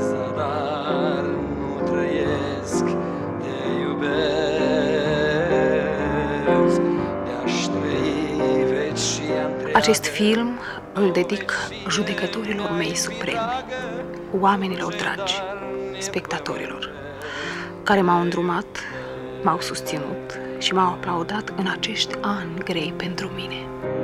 Dar nu trăiesc, te iubesc, de-aș trăi veci și Acest film îl dedic judecătorilor mei supremi, oamenilor dragi, spectatorilor, care m-au îndrumat, m-au susținut și m-au aplaudat în acești ani grei pentru mine.